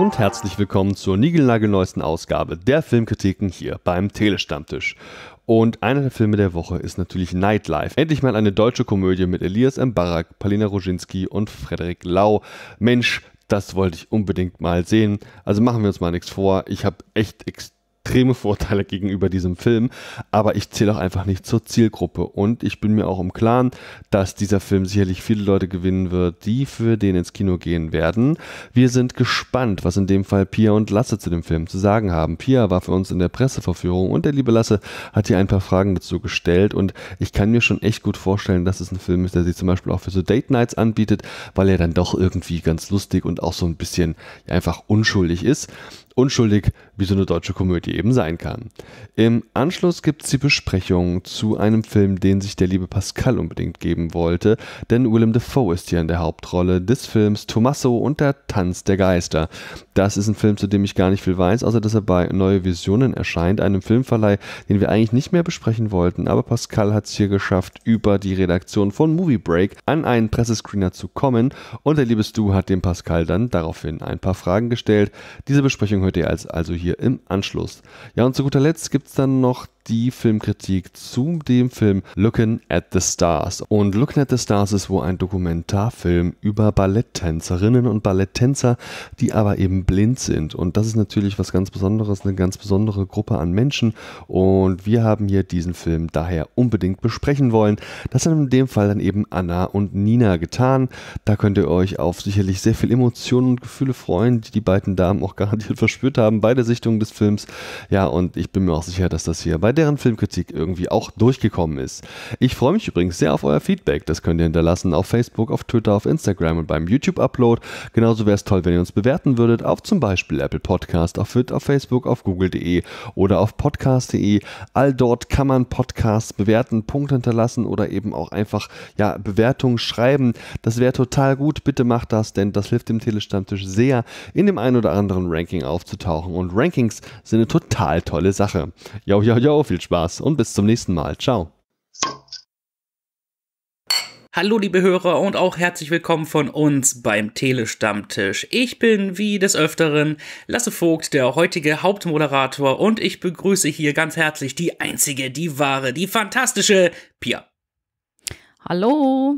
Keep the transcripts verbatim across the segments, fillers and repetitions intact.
und herzlich willkommen zur niegelnagelneuesten Ausgabe der Filmkritiken hier beim Telestammtisch. Und einer der Filme der Woche ist natürlich Nightlife. Endlich mal eine deutsche Komödie mit Elias Mbarek, Palina Roginski und Frederik Lau. Mensch, das wollte ich unbedingt mal sehen. Also machen wir uns mal nichts vor. Ich habe echt extrem extreme Vorteile gegenüber diesem Film, aber ich zähle auch einfach nicht zur Zielgruppe und ich bin mir auch im Klaren, dass dieser Film sicherlich viele Leute gewinnen wird, die für den ins Kino gehen werden. Wir sind gespannt, was in dem Fall Pia und Lasse zu dem Film zu sagen haben. Pia war für uns in der Presseverführung und der liebe Lasse hat hier ein paar Fragen dazu gestellt und ich kann mir schon echt gut vorstellen, dass es ein Film ist, der sich zum Beispiel auch für so Date Nights anbietet, weil er dann doch irgendwie ganz lustig und auch so ein bisschen ja, einfach unschuldig ist. Unschuldig, wie so eine deutsche Komödie eben sein kann. Im Anschluss gibt es die Besprechung zu einem Film, den sich der liebe Pascal unbedingt geben wollte, denn Willem Dafoe ist hier in der Hauptrolle des Films Tommaso und der Tanz der Geister. Das ist ein Film, zu dem ich gar nicht viel weiß, außer dass er bei Neue Visionen erscheint, einem Filmverleih, den wir eigentlich nicht mehr besprechen wollten, aber Pascal hat es hier geschafft, über die Redaktion von Movie Break an einen Pressescreener zu kommen und der liebe Stu hat dem Pascal dann daraufhin ein paar Fragen gestellt. Diese Besprechung hört ihr also hier im Anschluss. Ja, und zu guter Letzt gibt es dann noch die Filmkritik zu dem Film Looking at the Stars. Und Looking at the Stars ist wohl ein Dokumentarfilm über Balletttänzerinnen und Balletttänzer, die aber eben blind sind. Und das ist natürlich was ganz Besonderes, eine ganz besondere Gruppe an Menschen. Und wir haben hier diesen Film daher unbedingt besprechen wollen. Das haben in dem Fall dann eben Anna und Nina getan. Da könnt ihr euch auf sicherlich sehr viel Emotionen und Gefühle freuen, die die beiden Damen auch garantiert verspürt haben bei der Sichtung des Films. Ja, und ich bin mir auch sicher, dass das hier bei deren Filmkritik irgendwie auch durchgekommen ist. Ich freue mich übrigens sehr auf euer Feedback. Das könnt ihr hinterlassen auf Facebook, auf Twitter, auf Instagram und beim YouTube-Upload. Genauso wäre es toll, wenn ihr uns bewerten würdet auf zum Beispiel Apple Podcast, auf, auf Facebook, auf google punkt de oder auf podcast punkt de. All dort kann man Podcasts bewerten, Punkte hinterlassen oder eben auch einfach ja, Bewertungen schreiben. Das wäre total gut. Bitte macht das, denn das hilft dem Telestammtisch sehr, in dem einen oder anderen Ranking aufzutauchen. Und Rankings sind eine total tolle Sache. Jo, jo, jo, viel Spaß und bis zum nächsten Mal. Ciao. Hallo liebe Hörer und auch herzlich willkommen von uns beim Telestammtisch. Ich bin wie des Öfteren Lasse Vogt, der heutige Hauptmoderator und ich begrüße hier ganz herzlich die einzige, die wahre, die fantastische Pia. Hallo.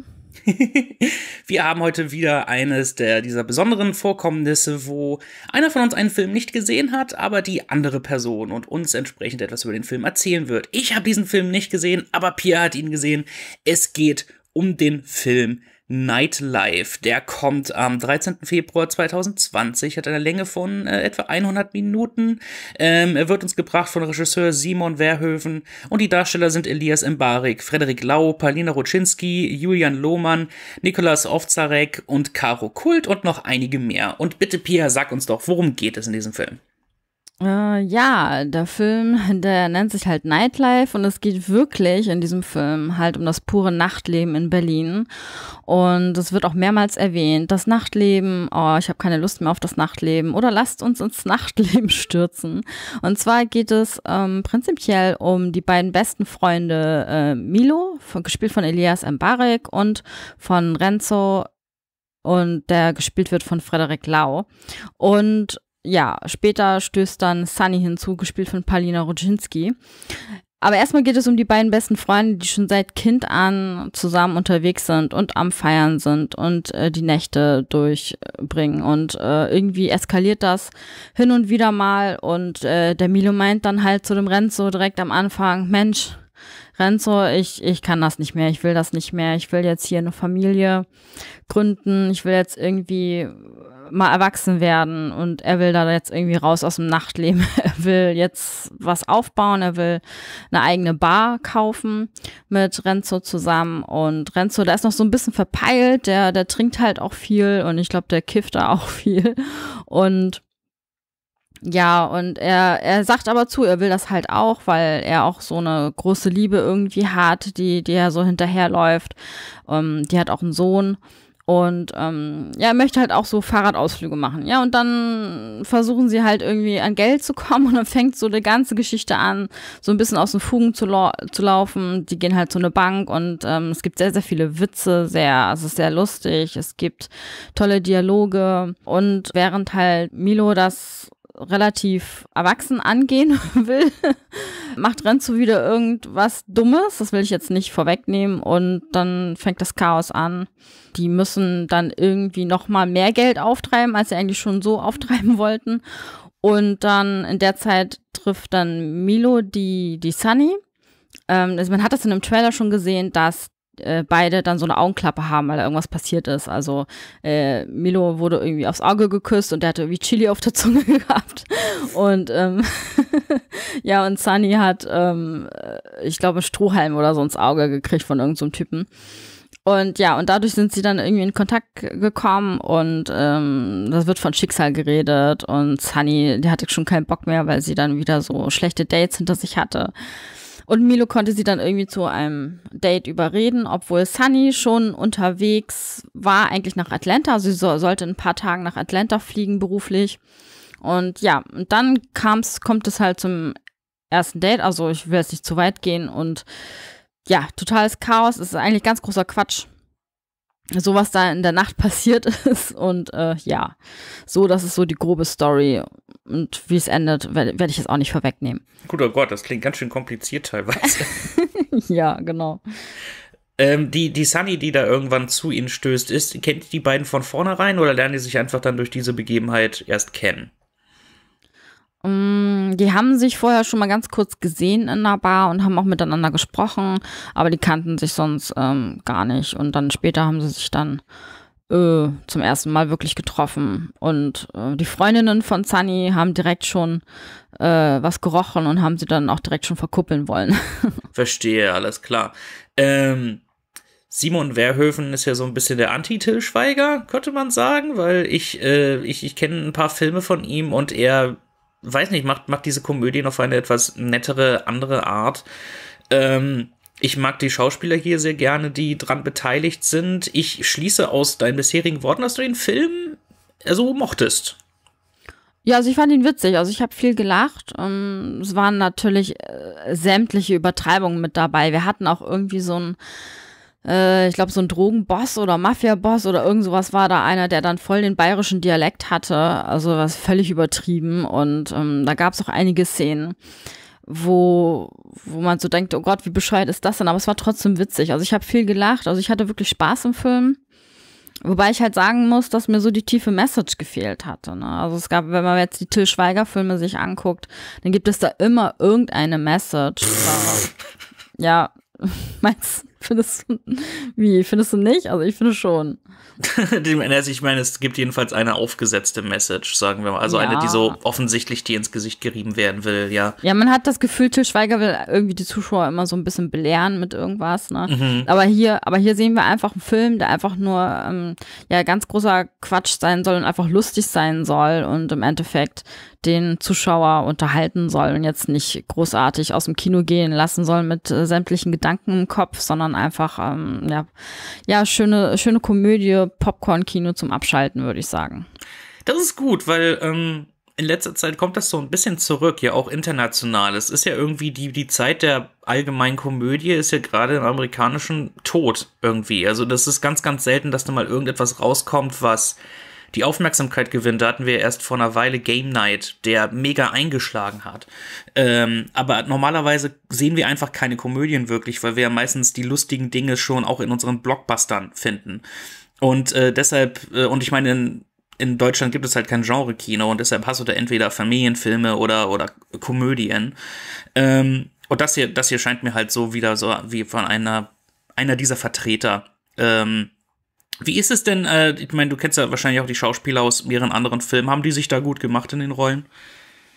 Wir haben heute wieder eines der dieser besonderen Vorkommnisse, wo einer von uns einen Film nicht gesehen hat, aber die andere Person und uns entsprechend etwas über den Film erzählen wird. Ich habe diesen Film nicht gesehen, aber Pia hat ihn gesehen. Es geht um den Film Nightlife. Der kommt am dreizehnten Februar zweitausendzwanzig, hat eine Länge von äh, etwa hundert Minuten. Ähm, er wird uns gebracht von Regisseur Simon Verhoeven und die Darsteller sind Elias Mbarek, Frederik Lau, Palina Roginski, Julian Lohmann, Nicolas Ovtcharek und Caro Kult und noch einige mehr. Und bitte Pia, sag uns doch, worum geht es in diesem Film? Äh, ja, der Film, der nennt sich halt Nightlife und es geht wirklich in diesem Film halt um das pure Nachtleben in Berlin und es wird auch mehrmals erwähnt, das Nachtleben, oh, ich habe keine Lust mehr auf das Nachtleben oder lasst uns ins Nachtleben stürzen. Und zwar geht es ähm, prinzipiell um die beiden besten Freunde äh, Milo, von, gespielt von Elias Mbarek und von Renzo und der gespielt wird von Frederik Lau und ja, später stößt dann Sunny hinzu, gespielt von Palina Roginski. Aber erstmal geht es um die beiden besten Freunde, die schon seit Kind an zusammen unterwegs sind und am Feiern sind und äh, die Nächte durchbringen. Und äh, irgendwie eskaliert das hin und wieder mal und äh, der Milo meint dann halt zu dem Renzo direkt am Anfang, Mensch, Renzo, ich, ich kann das nicht mehr, ich will das nicht mehr, ich will jetzt hier eine Familie gründen, ich will jetzt irgendwie mal erwachsen werden und er will da jetzt irgendwie raus aus dem Nachtleben. Er will jetzt was aufbauen, er will eine eigene Bar kaufen mit Renzo zusammen und Renzo, der ist noch so ein bisschen verpeilt, der, der trinkt halt auch viel und ich glaube, der kifft da auch viel und ja, und er, er sagt aber zu, er will das halt auch, weil er auch so eine große Liebe irgendwie hat, die, die er so hinterherläuft. Ähm, die hat auch einen Sohn. Und ähm, ja, er möchte halt auch so Fahrradausflüge machen. Ja, und dann versuchen sie halt irgendwie an Geld zu kommen und dann fängt so die ganze Geschichte an, so ein bisschen aus den Fugen zu, lau- zu laufen. Die gehen halt zu einer Bank und ähm, es gibt sehr, sehr viele Witze, sehr, es ist sehr lustig, es gibt tolle Dialoge und während halt Milo das relativ erwachsen angehen will, macht Renzo wieder irgendwas Dummes, das will ich jetzt nicht vorwegnehmen und dann fängt das Chaos an. Die müssen dann irgendwie nochmal mehr Geld auftreiben, als sie eigentlich schon so auftreiben wollten und dann in der Zeit trifft dann Milo die, die Sunny. Ähm, also man hat das in einem Trailer schon gesehen, dass äh, beide dann so eine Augenklappe haben, weil da irgendwas passiert ist. Also äh, Milo wurde irgendwie aufs Auge geküsst und der hatte irgendwie Chili auf der Zunge gehabt. Und ähm, ja, und Sunny hat, ähm, ich glaube, Strohhalm oder so ins Auge gekriegt von irgendeinem so Typen. Und ja, und dadurch sind sie dann irgendwie in Kontakt gekommen und ähm, das wird von Schicksal geredet und Sunny, die hatte schon keinen Bock mehr, weil sie dann wieder so schlechte Dates hinter sich hatte. Und Milo konnte sie dann irgendwie zu einem Date überreden, obwohl Sunny schon unterwegs war, eigentlich nach Atlanta. Also sie so, sollte in ein paar Tagen nach Atlanta fliegen, beruflich. Und ja, und dann kam's, kommt es halt zum ersten Date. Also ich will jetzt nicht zu weit gehen. Und ja, totales Chaos. Es ist eigentlich ganz großer Quatsch, so was da in der Nacht passiert ist. Und äh, ja, so, das ist so die grobe Story. Und wie es endet, werde werd ich jetzt auch nicht vorwegnehmen. Gut, oh Gott, das klingt ganz schön kompliziert teilweise. Ja, genau. Ähm, die, die Sunny, die da irgendwann zu ihnen stößt, ist, kennt die beiden von vornherein oder lernen die sich einfach dann durch diese Begebenheit erst kennen? Um, die haben sich vorher schon mal ganz kurz gesehen in einer Bar und haben auch miteinander gesprochen, aber die kannten sich sonst ähm, gar nicht. Und dann später haben sie sich dann äh, zum ersten Mal wirklich getroffen. Und äh, die Freundinnen von Sunny haben direkt schon äh, was gerochen und haben sie dann auch direkt schon verkuppeln wollen. Verstehe, alles klar. Ähm, Simon Verhoeven ist ja so ein bisschen der Anti-Til Schweiger, könnte man sagen, weil ich, äh, ich, ich kenne ein paar Filme von ihm und er, weiß nicht, macht, macht diese Komödien auf eine etwas nettere, andere Art. Ähm, ich mag die Schauspieler hier sehr gerne, die dran beteiligt sind. Ich schließe aus deinen bisherigen Worten, dass du den Film so mochtest. Ja, also ich fand ihn witzig. Also ich habe viel gelacht. Um, es waren natürlich äh, sämtliche Übertreibungen mit dabei. Wir hatten auch irgendwie so ein, äh, ich glaube so ein Drogenboss oder Mafia-Boss oder irgend sowas war da einer, der dann voll den bayerischen Dialekt hatte. Also was völlig übertrieben. Und ähm, da gab es auch einige Szenen, wo wo man so denkt, oh Gott, wie bescheuert ist das denn? Aber es war trotzdem witzig. Also ich habe viel gelacht. Also ich hatte wirklich Spaß im Film. Wobei ich halt sagen muss, dass mir so die tiefe Message gefehlt hatte. Ne? Also es gab, wenn man jetzt die Til Schweiger-Filme sich anguckt, dann gibt es da immer irgendeine Message. Ja, meinst findest du, wie, findest du nicht? Also ich finde schon. Also ich meine, es gibt jedenfalls eine aufgesetzte Message, sagen wir mal. Also ja. Eine, die so offensichtlich dir ins Gesicht gerieben werden will, ja. Ja, man hat das Gefühl, Til Schweiger will irgendwie die Zuschauer immer so ein bisschen belehren mit irgendwas, ne? Mhm. Aber hier, aber hier sehen wir einfach einen Film, der einfach nur ähm, ja ganz großer Quatsch sein soll und einfach lustig sein soll und im Endeffekt den Zuschauer unterhalten soll und jetzt nicht großartig aus dem Kino gehen lassen soll mit äh, sämtlichen Gedanken im Kopf, sondern einfach ähm, ja, ja schöne, schöne Komödie, Popcorn-Kino zum Abschalten, würde ich sagen. Das ist gut, weil ähm, in letzter Zeit kommt das so ein bisschen zurück, ja auch international. Es ist ja irgendwie die, die Zeit der allgemeinen Komödie ist ja gerade im amerikanischen tot irgendwie. Also das ist ganz, ganz selten, dass da mal irgendetwas rauskommt, was die Aufmerksamkeit gewinnt. Da hatten wir erst vor einer Weile Game Night, der mega eingeschlagen hat. Ähm, aber normalerweise sehen wir einfach keine Komödien wirklich, weil wir ja meistens die lustigen Dinge schon auch in unseren Blockbustern finden. Und äh, deshalb, äh, und ich meine, in, in Deutschland gibt es halt kein Genre-Kino und deshalb hast du da entweder Familienfilme oder, oder Komödien. Ähm, und das hier, das hier scheint mir halt so wieder so wie von einer, einer dieser Vertreter. Ähm, Wie ist es denn, äh, ich meine, du kennst ja wahrscheinlich auch die Schauspieler aus mehreren anderen Filmen. Haben die sich da gut gemacht in den Rollen?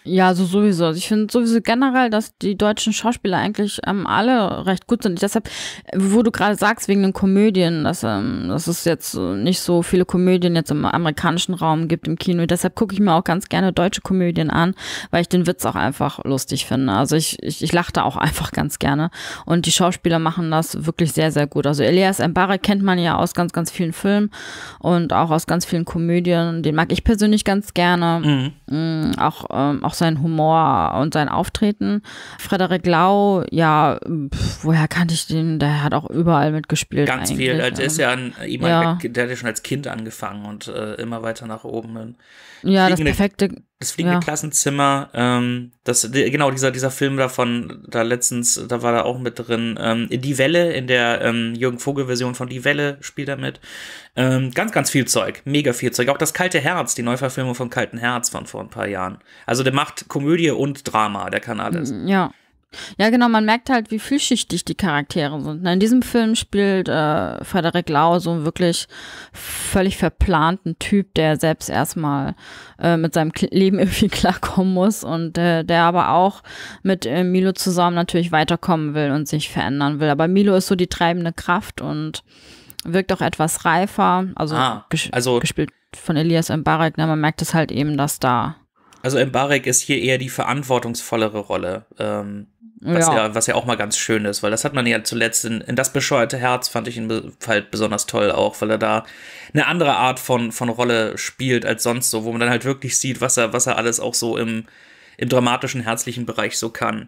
Ja, so sowieso. Also ich finde sowieso generell, dass die deutschen Schauspieler eigentlich ähm, alle recht gut sind. Deshalb, wo du gerade sagst, wegen den Komödien, dass, ähm, dass es jetzt nicht so viele Komödien jetzt im amerikanischen Raum gibt im Kino. Deshalb gucke ich mir auch ganz gerne deutsche Komödien an, weil ich den Witz auch einfach lustig finde. Also ich, ich, ich lache da auch einfach ganz gerne. Und die Schauspieler machen das wirklich sehr, sehr gut. Also Elias Mbarek kennt man ja aus ganz, ganz vielen Filmen und auch aus ganz vielen Komödien. Den mag ich persönlich ganz gerne. Mhm. Auch, ähm, auch sein Humor und sein Auftreten. Frederik Lau, ja, pf, woher kannte ich den? Der hat auch überall mitgespielt. Ganz viel. Also er ist ja ein, ja. der hat ja schon als Kind angefangen und äh, immer weiter nach oben hin. Ja, das perfekte. Das fliegende ja. Klassenzimmer, ähm, das, genau, dieser, dieser Film davon, da letztens, da war er auch mit drin, ähm, Die Welle, in der ähm, Jürgen Vogel-Version von Die Welle spielt er mit. Ähm, ganz, ganz viel Zeug, mega viel Zeug. Auch das Kalte Herz, die Neuverfilmung vom Kalten Herz von vor ein paar Jahren. Also der macht Komödie und Drama, der kann alles. Ja. Ja, genau, man merkt halt, wie vielschichtig die Charaktere sind. In diesem Film spielt äh, Frederik Lau so einen wirklich völlig verplanten Typ, der selbst erstmal äh, mit seinem Leben irgendwie klarkommen muss und äh, der aber auch mit äh, Milo zusammen natürlich weiterkommen will und sich verändern will. Aber Milo ist so die treibende Kraft und wirkt auch etwas reifer. Also, ah, ges also gespielt von Elias Mbarek. Ne? Man merkt es halt eben, dass da Also Mbarek ist hier eher die verantwortungsvollere Rolle. Ähm Was ja. ja, was ja auch mal ganz schön ist, weil das hat man ja zuletzt in, in Das bescheuerte Herz, fand ich ihn be halt besonders toll auch, weil er da eine andere Art von, von Rolle spielt als sonst so, wo man dann halt wirklich sieht, was er, was er alles auch so im, im dramatischen, herzlichen Bereich so kann.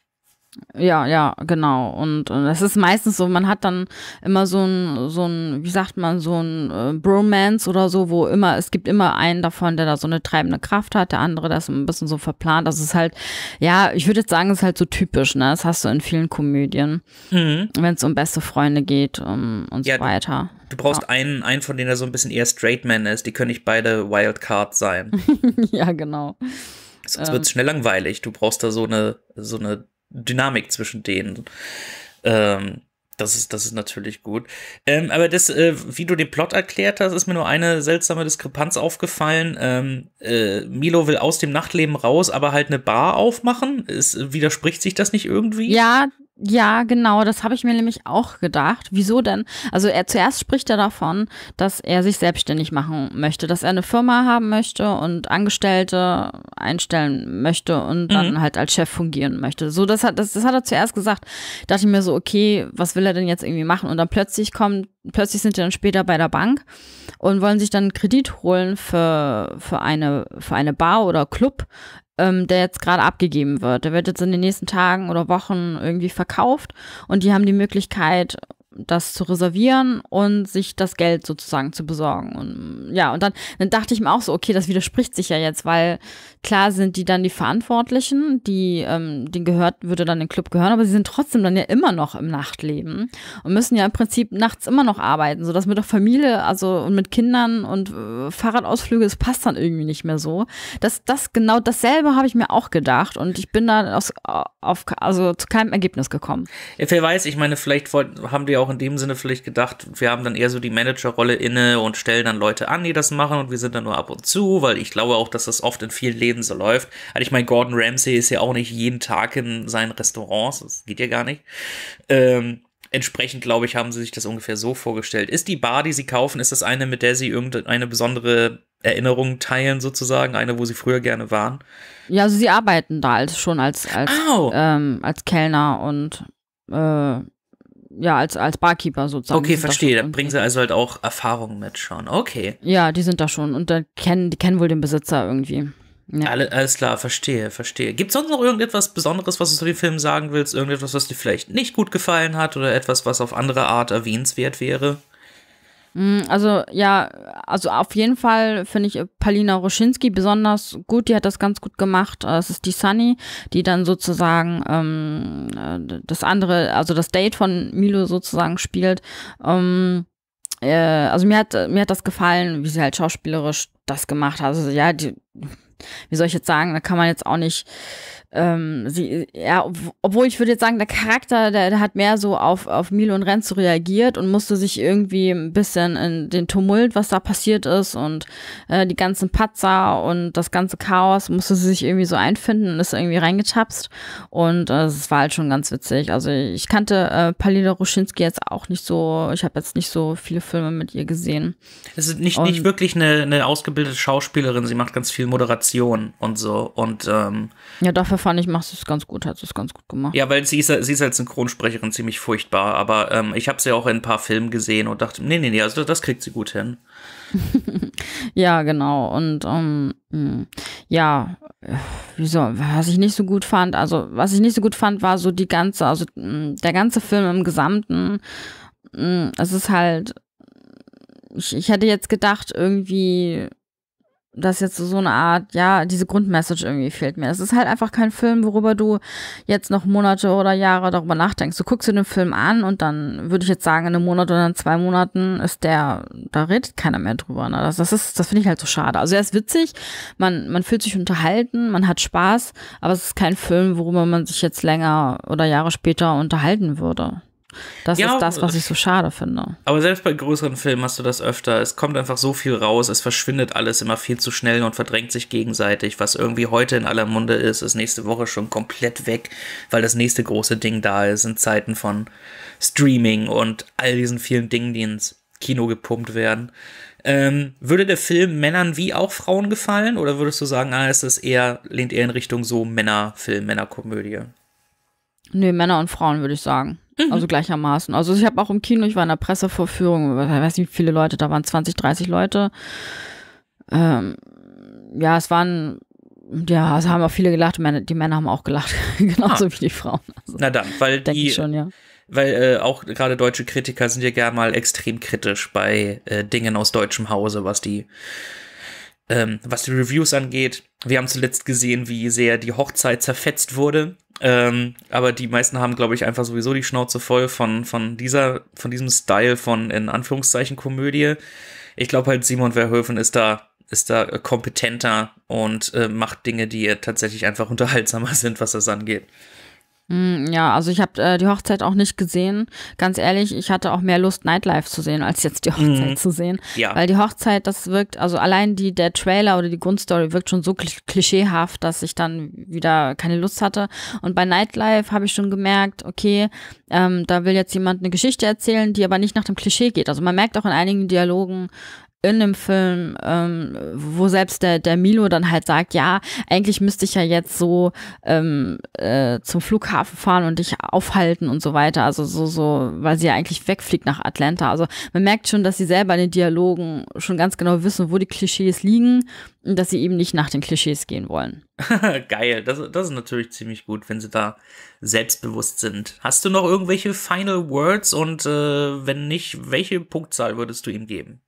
Ja, ja, genau. Und es ist meistens so, man hat dann immer so ein, so ein, wie sagt man, so ein äh, Bromance oder so, wo immer, es gibt immer einen davon, der da so eine treibende Kraft hat, der andere, der ist ein bisschen so verplant. Das ist halt, ja, ich würde jetzt sagen, es ist halt so typisch, ne? Das hast du in vielen Komödien, mhm. wenn es um beste Freunde geht um, und ja, so weiter. Du, du brauchst ja. einen, einen, von denen der so ein bisschen eher Straight Man ist, die können nicht beide Wildcard sein. Ja, genau. Sonst ähm. wird es schnell langweilig. Du brauchst da so eine, so eine Dynamik zwischen denen. Ähm, das ist, das ist natürlich gut. Ähm, aber das, äh, wie du den Plot erklärt hast, ist mir nur eine seltsame Diskrepanz aufgefallen. Ähm, äh, Milo will aus dem Nachtleben raus, aber halt eine Bar aufmachen. Ist, widerspricht sich das nicht irgendwie? Ja, ja, genau, das habe ich mir nämlich auch gedacht. Wieso denn? Also er zuerst spricht er davon, dass er sich selbstständig machen möchte, dass er eine Firma haben möchte und Angestellte einstellen möchte und dann mhm. halt als Chef fungieren möchte. So, das hat, das, das hat er zuerst gesagt. Da dachte ich mir so, okay, was will er denn jetzt irgendwie machen? Und dann plötzlich kommt, plötzlich sind die dann später bei der Bank und wollen sich dann einen Kredit holen für, für eine, für eine Bar oder Club, der jetzt gerade abgegeben wird. Der wird jetzt in den nächsten Tagen oder Wochen irgendwie verkauft und die haben die Möglichkeit, das zu reservieren und sich das Geld sozusagen zu besorgen. Und ja, und dann, dann dachte ich mir auch so, okay, das widerspricht sich ja jetzt, weil klar sind die dann die Verantwortlichen, die, ähm, denen gehört, würde dann den Club gehören, aber sie sind trotzdem dann ja immer noch im Nachtleben und müssen ja im Prinzip nachts immer noch arbeiten, sodass mit der Familie, also und mit Kindern und äh, Fahrradausflüge, das passt dann irgendwie nicht mehr so. Das, das, genau dasselbe habe ich mir auch gedacht und ich bin da aus, auf, also zu keinem Ergebnis gekommen. Ja, wer weiß, ich meine, vielleicht wollten, haben die auch in dem Sinne vielleicht gedacht, wir haben dann eher so die Managerrolle inne und stellen dann Leute an, die das machen und wir sind dann nur ab und zu, weil ich glaube auch, dass das oft in vielen Läden so läuft. Also ich meine, Gordon Ramsay ist ja auch nicht jeden Tag in seinen Restaurants, das geht ja gar nicht. Ähm, entsprechend, glaube ich, haben sie sich das ungefähr so vorgestellt. Ist die Bar, die sie kaufen, ist das eine, mit der sie irgendeine besondere Erinnerung teilen sozusagen, eine, wo sie früher gerne waren? Ja, also sie arbeiten da als, schon als, als, oh. ähm, als Kellner und äh, ja, als, als Barkeeper sozusagen. Okay, verstehe. Da bringen sie also halt auch Erfahrungen mit schon. Okay. Ja, die sind da schon und da kennen, die kennen wohl den Besitzer irgendwie. Ja. Alle, alles klar, verstehe, verstehe. Gibt es sonst noch irgendetwas Besonderes, was du zu dem Film sagen willst? Irgendetwas, was dir vielleicht nicht gut gefallen hat oder etwas, was auf andere Art erwähnenswert wäre? Also, ja, also auf jeden Fall finde ich Palina Roschinski besonders gut. Die hat das ganz gut gemacht. Es ist die Sunny, die dann sozusagen ähm, das andere, also das Date von Milo sozusagen spielt. Ähm, äh, also mir hat, mir hat das gefallen, wie sie halt schauspielerisch das gemacht hat. Also ja, die, wie soll ich jetzt sagen, da kann man jetzt auch nicht ähm, sie, ja, obwohl ich würde jetzt sagen, der Charakter, der, der hat mehr so auf, auf Milo und Renzo reagiert und musste sich irgendwie ein bisschen in den Tumult, was da passiert ist und äh, die ganzen Patzer und das ganze Chaos, musste sie sich irgendwie so einfinden und ist irgendwie reingetapst und es äh, war halt schon ganz witzig. Also ich kannte äh, Palina Roginski jetzt auch nicht so, ich habe jetzt nicht so viele Filme mit ihr gesehen. Es ist nicht, nicht wirklich eine, eine ausgebildete Schauspielerin, sie macht ganz viel Moderation und so und ähm, ja, dafür fand ich, machst du es ganz gut, hast du es ganz gut gemacht. Ja, weil sie ist, sie ist als Synchronsprecherin ziemlich furchtbar, aber ähm, ich habe sie auch in ein paar Filmen gesehen und dachte, nee, nee, nee, also das kriegt sie gut hin. Ja, genau. Und ähm, ja, wieso, was ich nicht so gut fand, also was ich nicht so gut fand, war so die ganze, also der ganze Film im Gesamten, es ist halt, ich, ich hätte jetzt gedacht, irgendwie, dass jetzt so eine Art, ja, diese Grundmessage irgendwie fehlt mir. Es ist halt einfach kein Film, worüber du jetzt noch Monate oder Jahre darüber nachdenkst. Du guckst dir den Film an und dann würde ich jetzt sagen, in einem Monat oder in zwei Monaten ist der, da redet keiner mehr drüber. Ne? Das, das ist, das finde ich halt so schade. Also er ist witzig, man, man fühlt sich unterhalten, man hat Spaß, aber es ist kein Film, worüber man sich jetzt länger oder Jahre später unterhalten würde. Das ja, ist das, was ich so schade finde. Aber selbst bei größeren Filmen hast du das öfter. Es kommt einfach so viel raus, es verschwindet alles immer viel zu schnell und verdrängt sich gegenseitig. Was irgendwie heute in aller Munde ist, ist nächste Woche schon komplett weg, weil das nächste große Ding da ist in Zeiten von Streaming und all diesen vielen Dingen, die ins Kino gepumpt werden. Ähm, würde der Film Männern wie auch Frauen gefallen? Oder würdest du sagen, ah, es ist eher, lehnt eher in Richtung so Männerfilm, Männerkomödie? Nö, Männer und Frauen, würde ich sagen. Also gleichermaßen. Also ich habe auch im Kino, ich war in einer Pressevorführung, ich weiß nicht, wie viele Leute, da waren zwanzig, dreißig Leute. Ähm, ja, es waren, ja, es haben auch viele gelacht, die Männer haben auch gelacht, genauso ah. wie die Frauen. Also, na dann, weil die, ich schon, ja. weil äh, auch gerade deutsche Kritiker sind ja gerne mal extrem kritisch bei äh, Dingen aus deutschem Hause, was die ähm, was die Reviews angeht. Wir haben zuletzt gesehen, wie sehr die Hochzeit zerfetzt wurde. Ähm, aber die meisten haben, glaube ich, einfach sowieso die Schnauze voll von, von dieser, von diesem Style von, in Anführungszeichen, Komödie. Ich glaube halt, Simon Verhoeven ist da, ist da kompetenter und äh, macht Dinge, die tatsächlich einfach unterhaltsamer sind, was das angeht. Ja, also ich habe äh, die Hochzeit auch nicht gesehen. Ganz ehrlich, ich hatte auch mehr Lust, Nightlife zu sehen, als jetzt die Hochzeit mhm. zu sehen. Ja. Weil die Hochzeit, das wirkt, also allein die der Trailer oder die Grundstory wirkt schon so klischeehaft, dass ich dann wieder keine Lust hatte. Und bei Nightlife habe ich schon gemerkt, okay, ähm, da will jetzt jemand eine Geschichte erzählen, die aber nicht nach dem Klischee geht. Also man merkt auch in einigen Dialogen, in dem Film, ähm, wo selbst der, der Milo dann halt sagt, ja, eigentlich müsste ich ja jetzt so ähm, äh, zum Flughafen fahren und dich aufhalten und so weiter. Also so, so, weil sie ja eigentlich wegfliegt nach Atlanta. Also man merkt schon, dass sie selber in den Dialogen schon ganz genau wissen, wo die Klischees liegen und dass sie eben nicht nach den Klischees gehen wollen. Geil, das, das ist natürlich ziemlich gut, wenn sie da selbstbewusst sind. Hast du noch irgendwelche Final Words und äh, wenn nicht, welche Punktzahl würdest du ihm geben?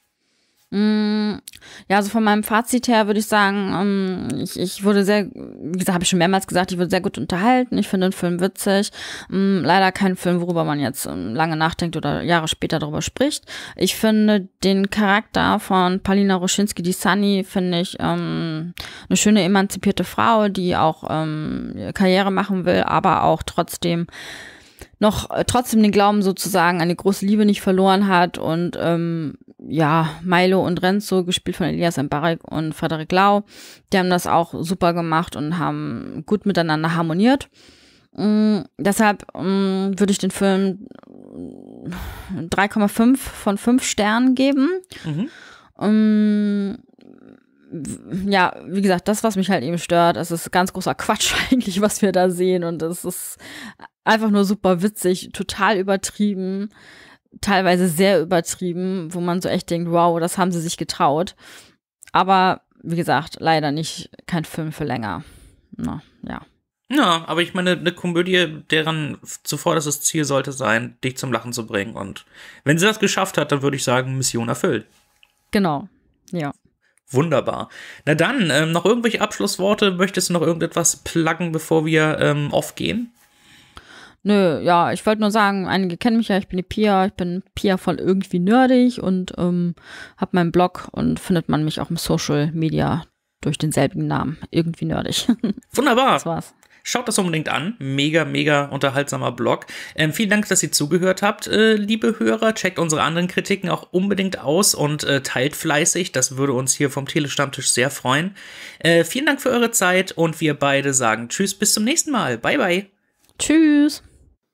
Ja, also von meinem Fazit her würde ich sagen, ich, ich wurde sehr, wie gesagt, habe ich schon mehrmals gesagt, ich wurde sehr gut unterhalten. Ich finde den Film witzig. Leider kein Film, worüber man jetzt lange nachdenkt oder Jahre später darüber spricht. Ich finde den Charakter von Palina Roginski, die Sunny, finde ich ähm, eine schöne emanzipierte Frau, die auch ähm, Karriere machen will, aber auch trotzdem noch trotzdem den Glauben sozusagen an die große Liebe nicht verloren hat und ähm, ja, Milo und Renzo, gespielt von Elias Mbarek und Frederik Lau, die haben das auch super gemacht und haben gut miteinander harmoniert. Ähm, deshalb ähm, würde ich den Film drei Komma fünf von fünf Sternen geben. Mhm. Ähm, ja, wie gesagt, das, was mich halt eben stört, es ist ganz großer Quatsch eigentlich, was wir da sehen und es ist einfach nur super witzig, total übertrieben, teilweise sehr übertrieben, wo man so echt denkt, wow, das haben sie sich getraut. Aber wie gesagt, leider nicht kein Film für länger. Na, ja. Ja, aber ich meine, eine Komödie, deren zuvor das Ziel sollte sein, dich zum Lachen zu bringen. Und wenn sie das geschafft hat, dann würde ich sagen, Mission erfüllt. Genau, ja. Wunderbar. Na dann, ähm, noch irgendwelche Abschlussworte? Möchtest du noch irgendetwas pluggen, bevor wir ähm, aufgehen? Nö, ja, ich wollte nur sagen, einige kennen mich ja, ich bin die Pia, ich bin Pia von irgendwie nerdig und ähm, habe meinen Blog und findet man mich auch im Social Media durch denselben Namen, irgendwie nerdig. Wunderbar. Das war's. Schaut das unbedingt an. Mega, mega unterhaltsamer Blog. Ähm, vielen Dank, dass ihr zugehört habt, äh, liebe Hörer. Checkt unsere anderen Kritiken auch unbedingt aus und äh, teilt fleißig. Das würde uns hier vom Telestammtisch sehr freuen. Äh, vielen Dank für eure Zeit und wir beide sagen Tschüss, bis zum nächsten Mal. Bye, bye. Tschüss.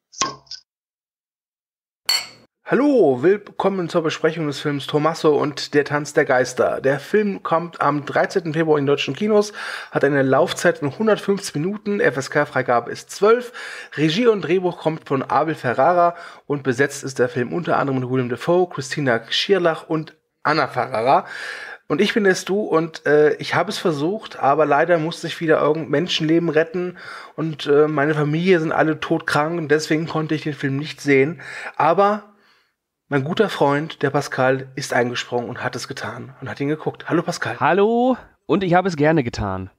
Hallo, willkommen zur Besprechung des Films Tommaso und der Tanz der Geister. Der Film kommt am dreizehnten Februar in deutschen Kinos, hat eine Laufzeit von hundertfünfzig Minuten, F S K-Freigabe ist zwölf, Regie und Drehbuch kommt von Abel Ferrara und besetzt ist der Film unter anderem mit Willem Dafoe, Christina Schierlach und Anna Ferrara. Und ich bin es du und äh, ich habe es versucht, aber leider musste ich wieder irgendein Menschenleben retten und äh, meine Familie sind alle todkrank und deswegen konnte ich den Film nicht sehen. Aber mein guter Freund, der Pascal, ist eingesprungen und hat es getan und hat ihn geguckt. Hallo Pascal. Hallo, und ich habe es gerne getan.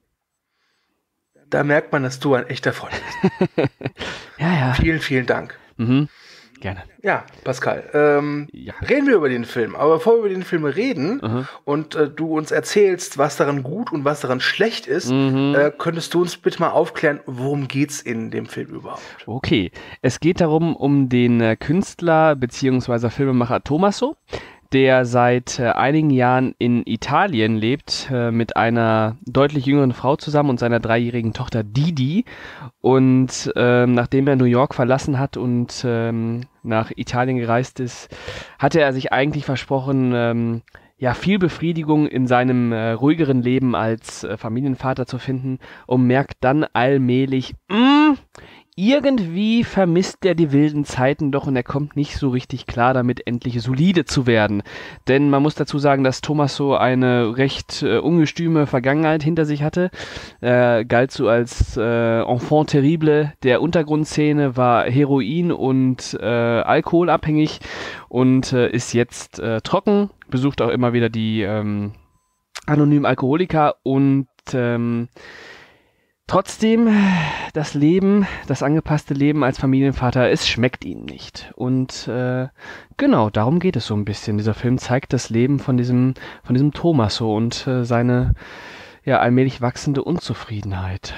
Da merkt man, dass du ein echter Freund bist. Ja, ja. Vielen, vielen Dank. Mhm. Gerne. Ja, Pascal, ähm, Ja. reden wir über den Film. Aber bevor wir über den Film reden Mhm. und äh, du uns erzählst, was daran gut und was daran schlecht ist, Mhm. äh, könntest du uns bitte mal aufklären, worum geht's in dem Film überhaupt? Okay, es geht darum, um den äh, Künstler bzw. Filmemacher Tommaso, der seit äh, einigen Jahren in Italien lebt, äh, mit einer deutlich jüngeren Frau zusammen und seiner dreijährigen Tochter Didi. Und ähm, nachdem er New York verlassen hat und ähm, nach Italien gereist ist, hatte er sich eigentlich versprochen, ähm, ja, viel Befriedigung in seinem äh, ruhigeren Leben als äh, Familienvater zu finden und merkt dann allmählich, mh, irgendwie vermisst er die wilden Zeiten doch und er kommt nicht so richtig klar damit, endlich solide zu werden. Denn man muss dazu sagen, dass Tommaso eine recht äh, ungestüme Vergangenheit hinter sich hatte. Er galt so als äh, Enfant terrible der Untergrundszene, war Heroin- und äh, Alkoholabhängig und äh, ist jetzt äh, trocken, besucht auch immer wieder die ähm, anonymen Alkoholiker und ähm, trotzdem, das Leben, das angepasste Leben als Familienvater, es schmeckt ihm nicht. Und äh, genau, darum geht es so ein bisschen. Dieser Film zeigt das Leben von diesem, von diesem Tommaso und äh, seine ja, allmählich wachsende Unzufriedenheit.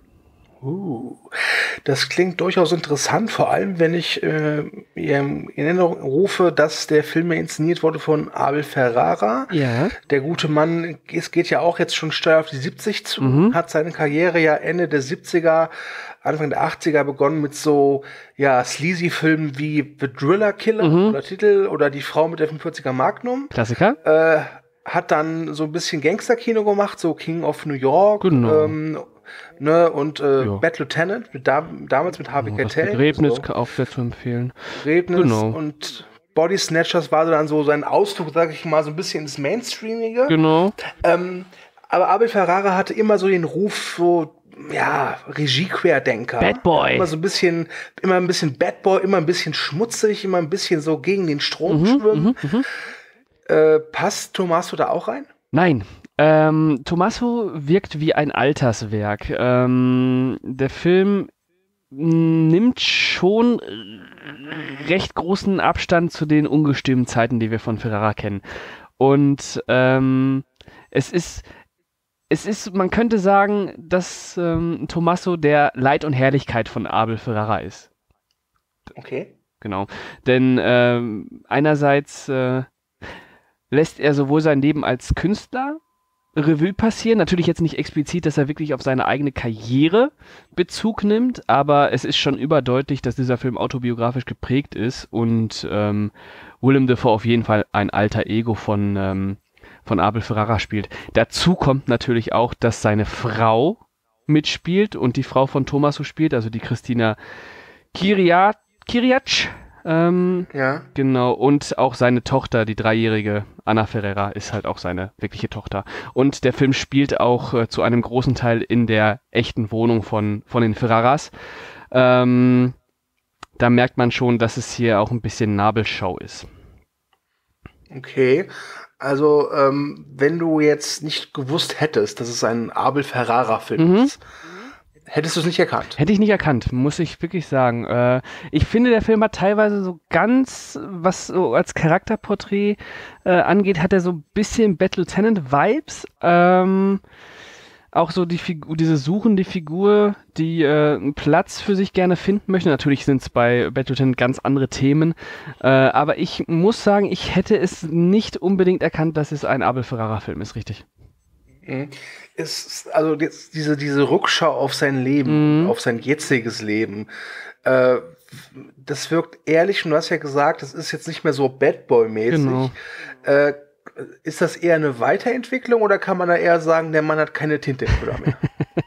Uh, das klingt durchaus interessant, vor allem wenn ich äh, in Erinnerung rufe, dass der Film ja inszeniert wurde von Abel Ferrara. Ja. Der gute Mann, es geht ja auch jetzt schon steil auf die siebzig zu, Mhm. hat seine Karriere ja Ende der siebziger, Anfang der achtziger begonnen mit so, ja, sleazy Filmen wie The Driller Killer Mhm. oder Titel oder Die Frau mit der fünfundvierziger Magnum. Klassiker? Äh, hat dann so ein bisschen Gangsterkino gemacht, so King of New York. Genau. Ähm, ne, und äh, Ja. Bad Lieutenant, mit da, damals mit Harvey Das Keitel. Begräbnis so. auch sehr zu empfehlen. Begräbnis Genau. und Body Snatchers war so dann so sein Ausflug, sag ich mal, so ein bisschen ins Mainstreamige. Genau. Ähm, aber Abel Ferrara hatte immer so den Ruf, so, ja, Regie-Querdenker. Bad Boy. Immer so ein bisschen, immer ein bisschen Bad Boy, immer ein bisschen schmutzig, immer ein bisschen so gegen den Strom Mhm, schwimmen. mhm, mhm. Äh, passt Tommaso da auch rein? Nein. Ähm, Tommaso wirkt wie ein Alterswerk. Ähm, der Film nimmt schon recht großen Abstand zu den ungestümen Zeiten, die wir von Ferrara kennen. Und ähm, es ist, es ist, man könnte sagen, dass ähm, Tommaso der Leid und Herrlichkeit von Abel Ferrara ist. Okay. Genau. Denn ähm, einerseits äh, lässt er sowohl sein Leben als Künstler Revue passieren, natürlich jetzt nicht explizit, dass er wirklich auf seine eigene Karriere Bezug nimmt, aber es ist schon überdeutlich, dass dieser Film autobiografisch geprägt ist und ähm, Willem Dafoe auf jeden Fall ein alter Ego von, ähm, von Abel Ferrara spielt. Dazu kommt natürlich auch, dass seine Frau mitspielt und die Frau von Tommaso spielt, also die Christina Kiriac, Kiriac ähm, Ja. genau, und auch seine Tochter, die dreijährige Anna Ferrara, ist halt auch seine wirkliche Tochter. Und der Film spielt auch äh, zu einem großen Teil in der echten Wohnung von, von den Ferraras. Ähm, da merkt man schon, dass es hier auch ein bisschen Nabelschau ist. Okay. Also, ähm, wenn du jetzt nicht gewusst hättest, dass es ein Abel Ferrara-Film Mhm. ist, hättest du es nicht erkannt. Hätte ich nicht erkannt, muss ich wirklich sagen. Äh, ich finde, der Film hat teilweise so ganz, was so als Charakterporträt äh, angeht, hat er so ein bisschen Bad Lieutenant-Vibes. Ähm, auch so die Figur, diese suchende Figur, die äh, einen Platz für sich gerne finden möchte. Natürlich sind es bei Battleton ganz andere Themen, äh, aber ich muss sagen, ich hätte es nicht unbedingt erkannt, dass es ein Abel Ferrara-Film ist, richtig. Mhm. Es, also jetzt diese, diese Rückschau auf sein Leben, mhm. auf sein jetziges Leben, äh, das wirkt ehrlich, und du hast ja gesagt, das ist jetzt nicht mehr so Bad Boy-mäßig. Genau. Äh, ist das eher eine Weiterentwicklung oder kann man da eher sagen, der Mann hat keine Tinte im Puder mehr?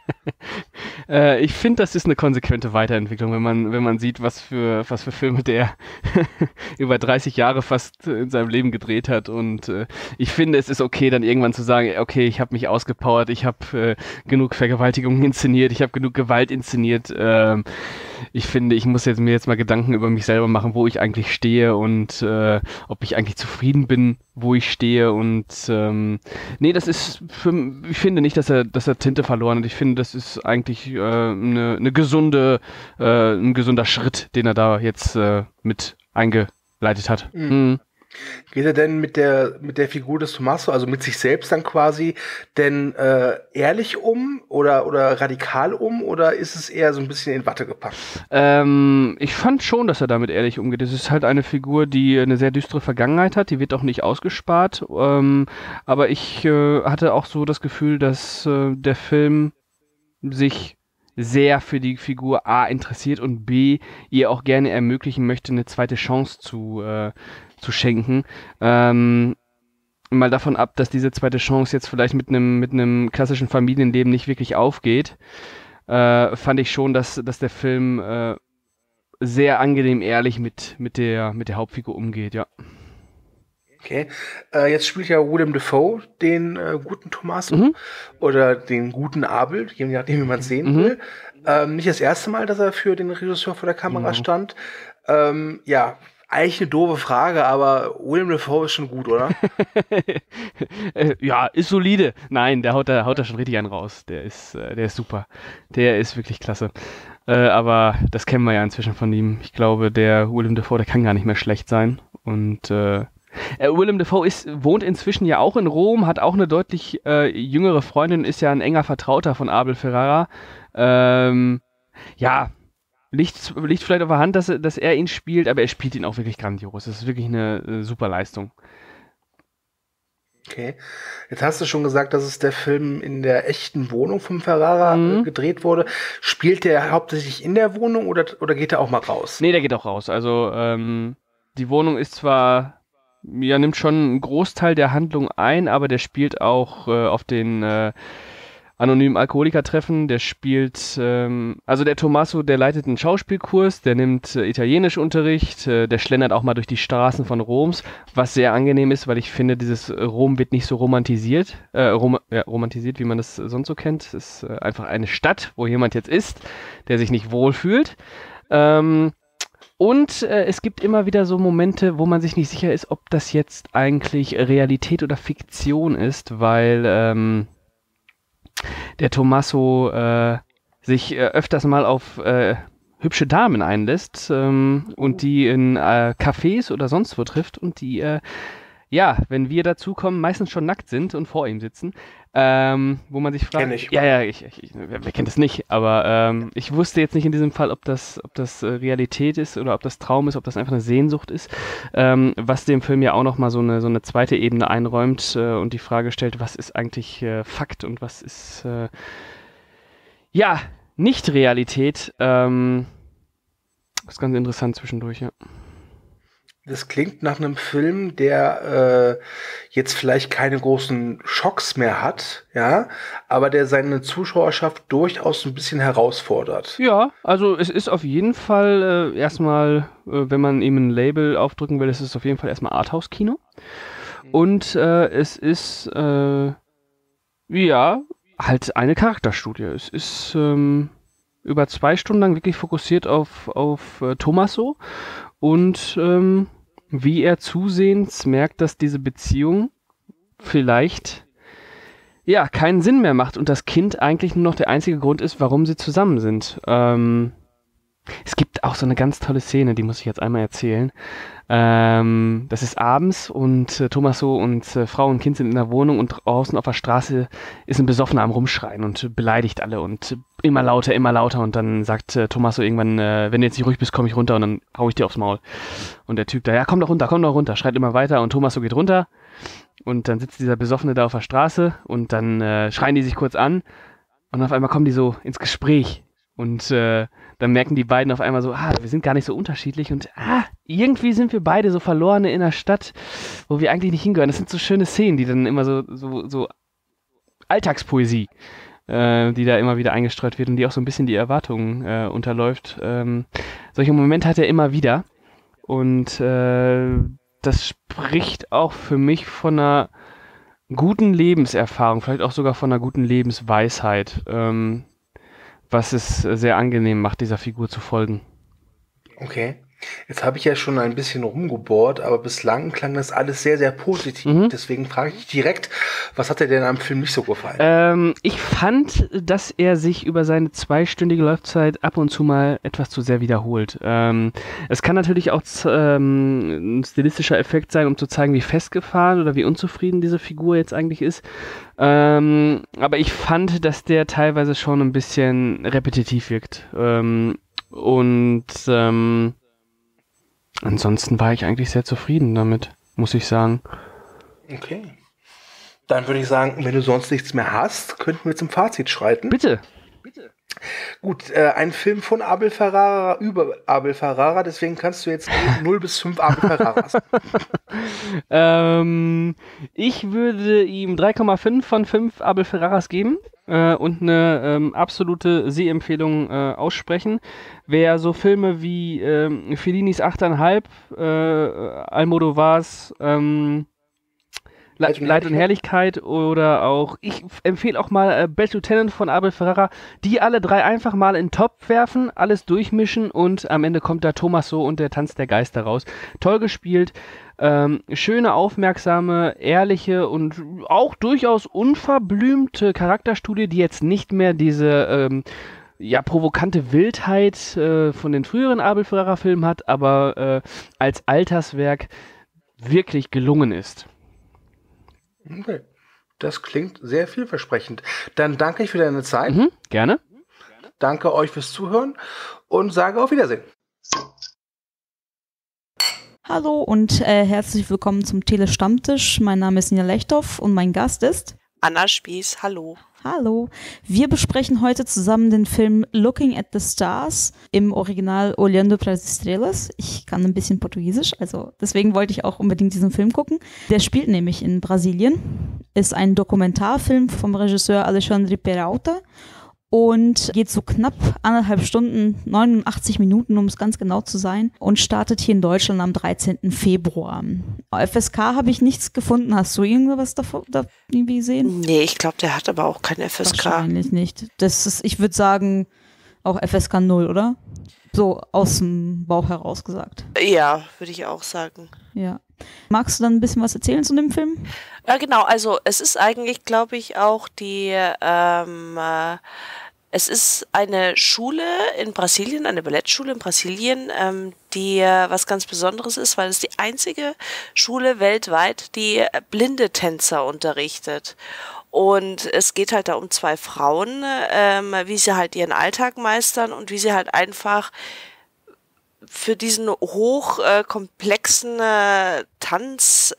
äh, ich finde, das ist eine konsequente Weiterentwicklung, wenn man, wenn man sieht, was für, was für Filme der über dreißig Jahre fast in seinem Leben gedreht hat. Und äh, ich finde, es ist okay, dann irgendwann zu sagen, okay, ich habe mich ausgepowert, ich habe äh, genug Vergewaltigungen inszeniert, ich habe genug Gewalt inszeniert. Äh, ich finde, ich muss jetzt mir jetzt mal Gedanken über mich selber machen, wo ich eigentlich stehe und äh, ob ich eigentlich zufrieden bin, wo ich stehe. Und ähm, nee, das ist für, ich finde nicht, dass er, dass er Tinte verloren hat. Ich finde, das ist eigentlich äh, eine, eine gesunde, äh, ein gesunder Schritt, den er da jetzt äh, mit eingeleitet hat. Mhm. Mhm. Geht er denn mit der mit der Figur des Tommaso, also mit sich selbst dann quasi, denn äh, ehrlich um oder oder radikal um, oder ist es eher so ein bisschen in Watte gepackt? Ähm, ich fand schon, dass er damit ehrlich umgeht. Es ist halt eine Figur, die eine sehr düstere Vergangenheit hat, die wird auch nicht ausgespart, ähm, aber ich äh, hatte auch so das Gefühl, dass äh, der Film sich sehr für die Figur A interessiert und B ihr auch gerne ermöglichen möchte, eine zweite Chance zu äh, zu schenken. Ähm, mal davon ab, dass diese zweite Chance jetzt vielleicht mit einem mit einem klassischen Familienleben nicht wirklich aufgeht, äh, fand ich schon, dass, dass der Film äh, sehr angenehm ehrlich mit, mit, der, mit der Hauptfigur umgeht, ja. Okay, äh, jetzt spielt ja Willem Dafoe den äh, guten Tommaso mhm. oder den guten Abel, je nachdem, wie man es sehen mhm. will. Ähm, nicht das erste Mal, dass er für den Regisseur vor der Kamera mhm. stand. Ähm, ja, eigentlich eine doofe Frage, aber Willem Dafoe ist schon gut, oder? Ja, ist solide. Nein, der haut da, haut da schon richtig einen raus. Der ist, äh, der ist super. Der ist wirklich klasse. Äh, aber das kennen wir ja inzwischen von ihm. Ich glaube, der Willem Dafoe, der kann gar nicht mehr schlecht sein. Und äh, Willem Dafoe ist, wohnt inzwischen ja auch in Rom, hat auch eine deutlich äh, jüngere Freundin, ist ja ein enger Vertrauter von Abel Ferrara. Ähm, ja, Liegt, liegt vielleicht auf der Hand, dass, dass er ihn spielt, aber er spielt ihn auch wirklich grandios. Das ist wirklich eine, eine super Leistung. Okay. Jetzt hast du schon gesagt, dass es der Film in der echten Wohnung vom Ferrara mhm. äh, gedreht wurde. Spielt der hauptsächlich in der Wohnung oder, oder geht er auch mal raus? Nee, der geht auch raus. Also ähm, die Wohnung ist zwar, ja, nimmt schon einen Großteil der Handlung ein, aber der spielt auch äh, auf den äh, anonymen Alkoholiker-Treffen, der spielt, ähm, also der Tommaso, der leitet einen Schauspielkurs, der nimmt äh, Italienischunterricht, äh, der schlendert auch mal durch die Straßen von Roms, was sehr angenehm ist, weil ich finde, dieses Rom wird nicht so romantisiert, äh, rom ja, romantisiert, wie man das sonst so kennt. Es ist äh, einfach eine Stadt, wo jemand jetzt ist, der sich nicht wohlfühlt. Ähm, und äh, es gibt immer wieder so Momente, wo man sich nicht sicher ist, ob das jetzt eigentlich Realität oder Fiktion ist, weil ähm, der Tommaso äh, sich äh, öfters mal auf äh, hübsche Damen einlässt ähm, und die in äh, Cafés oder sonst wo trifft und die, äh, ja, wenn wir dazukommen, meistens schon nackt sind und vor ihm sitzen, ähm, wo man sich fragt... Kenn ich. Ja, ja, ich, ich, wer, wer kennt das nicht, aber ähm, ich wusste jetzt nicht in diesem Fall, ob das, ob das äh, Realität ist oder ob das Traum ist, ob das einfach eine Sehnsucht ist, ähm, was dem Film ja auch nochmal so eine, so eine zweite Ebene einräumt äh, und die Frage stellt, was ist eigentlich äh, Fakt und was ist, äh, ja, nicht Realität. Ähm, das ist ganz interessant zwischendurch, ja. Das klingt nach einem Film, der äh, jetzt vielleicht keine großen Schocks mehr hat, ja, aber der seine Zuschauerschaft durchaus ein bisschen herausfordert. Ja, also es ist auf jeden Fall äh, erstmal, äh, wenn man ihm ein Label aufdrücken will, es ist auf jeden Fall erstmal Arthouse-Kino. Mhm. Und äh, es ist, äh, ja, halt eine Charakterstudie. Es ist ähm, über zwei Stunden lang wirklich fokussiert auf, auf äh, Tommaso und ähm, wie er zusehends merkt, dass diese Beziehung vielleicht ja keinen Sinn mehr macht und das Kind eigentlich nur noch der einzige Grund ist, warum sie zusammen sind. Ähm, es gibt auch so eine ganz tolle Szene, die muss ich jetzt einmal erzählen. Ähm, das ist abends und äh, Tommaso und äh, Frau und Kind sind in der Wohnung und draußen auf der Straße ist ein Besoffener am Rumschreien und beleidigt alle und immer lauter, immer lauter und dann sagt äh, Tommaso irgendwann, äh, wenn du jetzt nicht ruhig bist, komm ich runter und dann hau ich dir aufs Maul. Und der Typ da, ja komm doch runter, komm doch runter, schreit immer weiter und Tommaso geht runter und dann sitzt dieser Besoffene da auf der Straße und dann äh, schreien die sich kurz an und auf einmal kommen die so ins Gespräch. Und äh, dann merken die beiden auf einmal so, ah, wir sind gar nicht so unterschiedlich und ah, irgendwie sind wir beide so Verlorene in einer Stadt, wo wir eigentlich nicht hingehören. Das sind so schöne Szenen, die dann immer so, so, so Alltagspoesie, äh, die da immer wieder eingestreut wird und die auch so ein bisschen die Erwartungen äh, unterläuft. Ähm, solche Momente hat er immer wieder und äh, das spricht auch für mich von einer guten Lebenserfahrung, vielleicht auch sogar von einer guten Lebensweisheit. Ähm, was es sehr angenehm macht, dieser Figur zu folgen. Okay. Jetzt habe ich ja schon ein bisschen rumgebohrt, aber bislang klang das alles sehr, sehr positiv. Mhm. Deswegen frage ich dich direkt, was hat dir denn am Film nicht so gefallen? Ähm, ich fand, dass er sich über seine zweistündige Laufzeit ab und zu mal etwas zu sehr wiederholt. Ähm, es kann natürlich auch ähm, ein stilistischer Effekt sein, um zu zeigen, wie festgefahren oder wie unzufrieden diese Figur jetzt eigentlich ist. Ähm, aber ich fand, dass der teilweise schon ein bisschen repetitiv wirkt. Ähm, und ähm, ansonsten war ich eigentlich sehr zufrieden damit, muss ich sagen. Okay. Dann würde ich sagen, wenn du sonst nichts mehr hast, könnten wir zum Fazit schreiten. Bitte. Bitte. Gut, äh, ein Film von Abel Ferrara über Abel Ferrara, deswegen kannst du jetzt null bis fünf Abel Ferraras. ähm, ich würde ihm drei Komma fünf von fünf Abel Ferraras geben äh, und eine ähm, absolute Sehempfehlung äh, aussprechen. Wer so Filme wie ähm, Fellinis acht Komma fünf, äh, Almodovars ähm, Leid und, Leid und Herrlichkeit oder auch, ich empfehle auch mal äh, Bad Lieutenant von Abel Ferrara, die alle drei einfach mal in den Topf werfen, alles durchmischen und am Ende kommt da Tommaso und der Tanz der Geister raus. Toll gespielt, ähm, schöne, aufmerksame, ehrliche und auch durchaus unverblümte Charakterstudie, die jetzt nicht mehr diese ähm, ja, provokante Wildheit äh, von den früheren Abel Ferrara-Filmen hat, aber äh, als Alterswerk wirklich gelungen ist. Okay. Das klingt sehr vielversprechend. Dann danke ich für deine Zeit. Mhm, gerne. Danke euch fürs Zuhören und sage auf Wiedersehen. Hallo und äh, herzlich willkommen zum Tele-Stammtisch. Mein Name ist Nina Lechthoff und mein Gast ist Anna Spieß. Hallo. Hallo. Wir besprechen heute zusammen den Film Looking at the Stars, im Original Olhando para as Estrelas. Ich kann ein bisschen Portugiesisch, also deswegen wollte ich auch unbedingt diesen Film gucken. Der spielt nämlich in Brasilien, ist ein Dokumentarfilm vom Regisseur Alexandre Peralta und geht so knapp anderthalb Stunden, neunundachtzig Minuten, um es ganz genau zu sein, und startet hier in Deutschland am dreizehnten Februar. F S K habe ich nichts gefunden. Hast du irgendwas davon da irgendwie gesehen? Nee, ich glaube, der hat aber auch kein F S K. Wahrscheinlich nicht. Das ist, ich würde sagen, auch F S K null, oder? So aus dem Bauch heraus gesagt. Ja, würde ich auch sagen. Ja. Magst du dann ein bisschen was erzählen zu dem Film? Ja, genau. Also es ist eigentlich, glaube ich, auch die ähm, äh, es ist eine Schule in Brasilien, eine Ballettschule in Brasilien, ähm, die äh, was ganz Besonderes ist, weil es die einzige Schule weltweit, die äh, blinde Tänzer unterrichtet. Und es geht halt da um zwei Frauen, ähm, wie sie halt ihren Alltag meistern und wie sie halt einfach für diesen hochkomplexen äh, äh, Tanzsport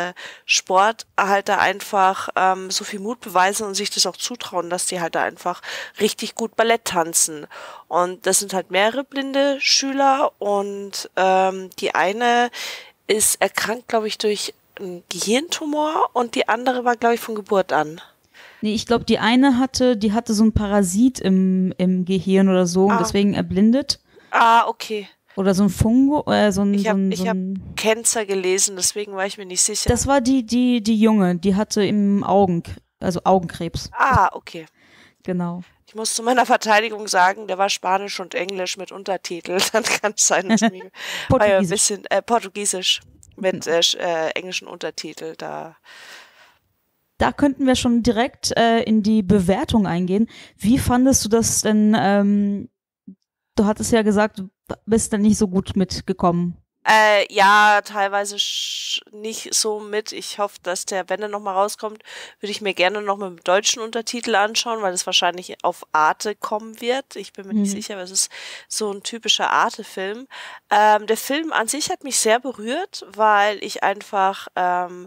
äh, halt da einfach ähm, so viel Mut beweisen und sich das auch zutrauen, dass die halt da einfach richtig gut Ballett tanzen. Und das sind halt mehrere blinde Schüler und ähm, die eine ist erkrankt, glaube ich, durch einen Gehirntumor und die andere war, glaube ich, von Geburt an. Nee, ich glaube, die eine hatte, die hatte so ein Parasit im, im Gehirn oder so Ah. und deswegen erblindet. Ah, okay. Oder so ein Fungo, äh, so ein, Ich so habe ein, ich so hab ein Cancer gelesen, deswegen war ich mir nicht sicher. Das war die, die, die Junge, die hatte im Augen, also Augenkrebs. Ah, okay. Genau. Ich muss zu meiner Verteidigung sagen, der war Spanisch und Englisch mit Untertitel. Dann kann es sein, dass mir war ja ein bisschen äh, Portugiesisch mit äh, äh, englischen Untertitel da. Da könnten wir schon direkt äh, in die Bewertung eingehen. Wie fandest du das denn, ähm, Du hattest ja gesagt, du bist dann nicht so gut mitgekommen. Äh, ja, teilweise nicht so mit. Ich hoffe, dass der, wenn er nochmal rauskommt, würde ich mir gerne noch mit dem deutschen Untertitel anschauen, weil es wahrscheinlich auf Arte kommen wird. Ich bin mir mhm. nicht sicher, aber es ist so ein typischer Arte-Film. Ähm, der Film an sich hat mich sehr berührt, weil ich einfach ähm,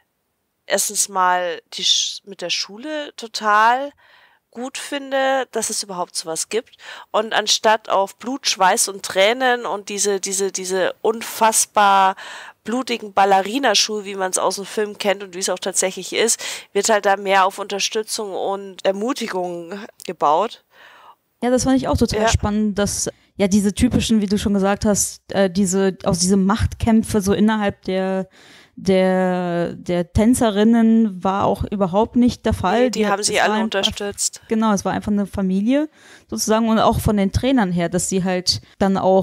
erstens mal die Sch- mit der Schule total gut finde, dass es überhaupt sowas gibt. Und anstatt auf Blut, Schweiß und Tränen und diese, diese, diese unfassbar blutigen Ballerinaschuhe, wie man es aus dem Film kennt und wie es auch tatsächlich ist, wird halt da mehr auf Unterstützung und Ermutigung gebaut. Ja, das fand ich auch total ja. spannend, dass ja diese typischen, wie du schon gesagt hast, äh, diese, aus diese Machtkämpfe so innerhalb der Der, der Tänzerinnen war auch überhaupt nicht der Fall. Nee, die, die haben sie alle einfach unterstützt. Genau, es war einfach eine Familie sozusagen und auch von den Trainern her, dass sie halt dann auch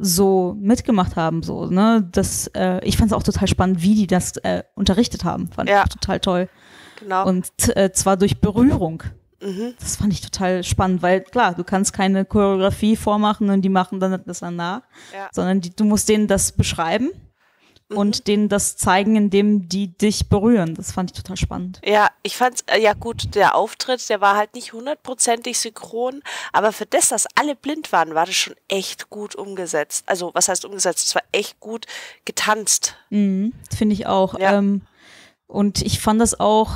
so mitgemacht haben. So, ne? Das, äh, ich fand es auch total spannend, wie die das äh, unterrichtet haben. Fand ja. ich total toll. Genau. Und äh, zwar durch Berührung. Mhm. Das fand ich total spannend, weil klar, du kannst keine Choreografie vormachen und die machen dann das dann nach, ja. sondern die, du musst denen das beschreiben. Und mhm. denen das zeigen, indem die dich berühren. Das fand ich total spannend. Ja, ich fand's, äh, ja gut, der Auftritt, der war halt nicht hundertprozentig synchron, aber für das, dass alle blind waren, war das schon echt gut umgesetzt. Also, was heißt umgesetzt? Es war echt gut getanzt. Mhm, finde ich auch. Ja. Ähm, und ich fand das auch